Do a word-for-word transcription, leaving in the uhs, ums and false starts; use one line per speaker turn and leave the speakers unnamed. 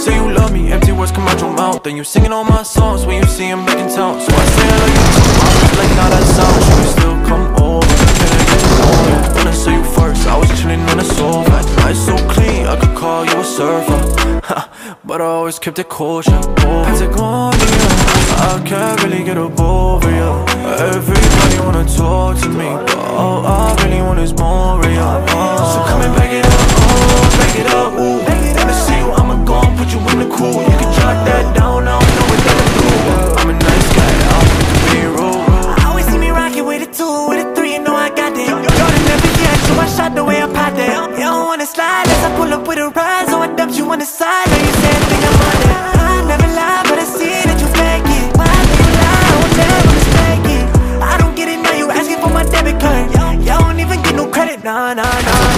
say you love me, empty words come out your mouth. Then you singing all my songs when you see him back in town. So I say I love you to my mouth, like how that sounds. You can still come over, can I get to know you? When I saw you first, I was chilling on the sofa. Eyes so clean, I could call you a surfer. But I always kept it kosher. Patagonia, I can't really get up over you. Everybody wanna talk to me, but all I really want is more real. So come and back it up, oh, back it up, ooh. When I see you, I'ma go and put you in the cool. You can drop that down, I don't know what that do. I'm a nice guy, I don't have to be rude.
I always see me rocking with a two, with a three, you know I got it. Jordan never yet, so I shot the way I popped it. You don't wanna slide as I pull up with a ride, so I dumped you on the side. Now you say think I'm on it. I never lie, but I see that you fake it. Why do you lie? I will never mistake it. I don't get it now, you asking for my debit card. You don't even get no credit, nah, nah, nah.